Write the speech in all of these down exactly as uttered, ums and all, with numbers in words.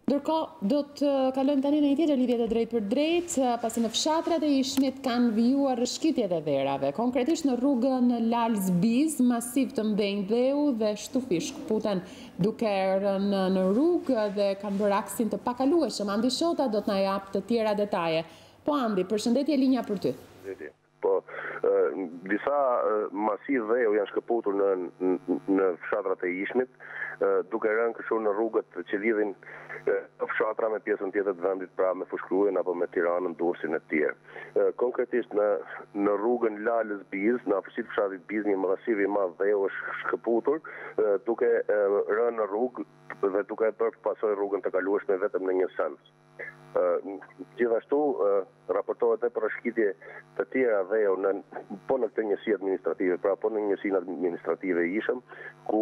Ndërkohë, do të kalojmë tani në një tjetër lidhje të drejtë për drejtë, pasi në fshatrat e Ishmit kanë vijuar rrëshqitjet e dherave. Konkretisht në rrugën Lals-Biz, masiv të mdenj dheu dhe shtufi shkëputen duke rënë në rrugë dhe kanë bërë aksin të pakalueshëm. Andi Shota do të na jap të tjera detaje. Po Andi, përshëndetje, linja për ty. Po, disa masiv dheu janë shkëputur në, në fshatrat e Ishmit, duke rënë kështu në rrugët që lidhin fshatra me pjesën tjetër të vendit, pra me Fushkrujen apo me Tiranën, Durrësin e tjerë. Konkretisht në në rrugën Lalës-Biz, në afërsitë fshatit Biz, një masiv i madh dheu është shkëputur, duke rënë në rrugë dhe duke bërë pasojë rrugën të kalueshme vetëm në një sens. Gjithashtu raportohet edhe për rrëshqitje të tjera dheu në po në këtë njësi administrative, pra po në njësinë administrative Ishëm, ku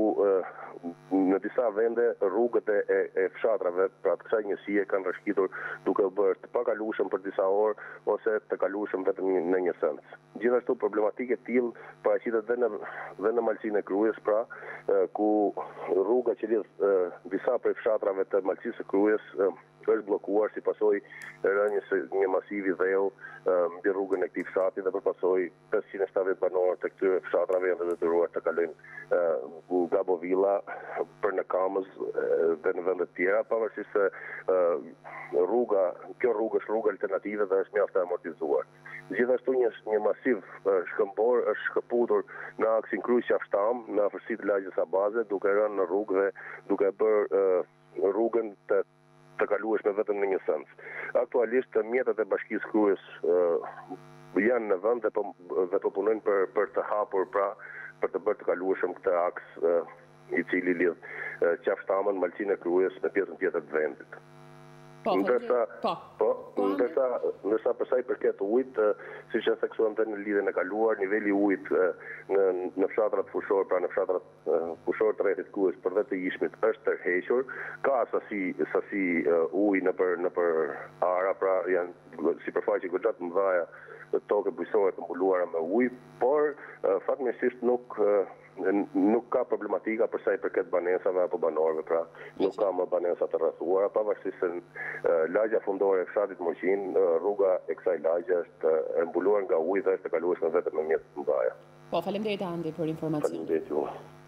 në disa vende rrugët e, e fshatrave, pra të kësaj njësie kanë rrëshqitur duke bërë të pakalueshëm për disa orë ose të kalueshëm vetëm në një sens. Gjithashtu problematike të tillë paraqitet edhe në dhe në malësinë e Krujës, pra ku rruga që lidh disa prej fshatrave të malësisë së Krujës është bllokuar si pasojë e rënies së një masivi dheu mbi rrugën e këtij fshati dhe përpasoj pesëqind e shtatëdhjetë banorë të këtyre fshatrave janë detyruar të kalojnë nga Bovilla për në Kamës dhe në vende të tjera, pavarësisht se rruga, kjo rrugë është rrugë alternative dhe është mjaft e amortizuar. Gjithashtu një, një masiv shkëmbor është shkëputur në aksin Krujë-Qafshtam në afërsitë lagjes Abaze, duke rënë në rrugë dhe duke bërë rrugën të të kalueshme vetëm në një sens. Aktualisht mjetet e Bashkisë Krujës uh, janë në vend dhe po, dhe po punojnë për, për të hapur, pra për të bërë të kalueshëm këtë aks uh, i cili lidh uh, Qafshtamën, malësinë e Krujës në pjesën tjetër të vendit. Po, ndërsa, po, po, ndërsa, ndërsa përsa i përket ujit, siç e theksuam edhe në lidhjen e kaluar, niveli i ujit në në fshatrat fushor, pra në fshatrat fushor të rrethit Krujës përveç të Ishmit është tërhequr, ka sasi sasi ujë nëpër nëpër ara, pra janë sipërfaqe goxha të mëdha tokë bujqësore të mbuluara me ujë, por fatmirësisht nuk nuk ka problematika për sa i përket banesave apo banorëve, pra nuk ka më banesa të rrethuara, pavarësisht se lagja fundore e fshatit Moqin, rruga e kësaj lagje është e mbuluar nga ujë dhe është e kalueshme vetëm me mjet të mëdha. Po, faleminderit Andi për informacionin. Faleminderit ju.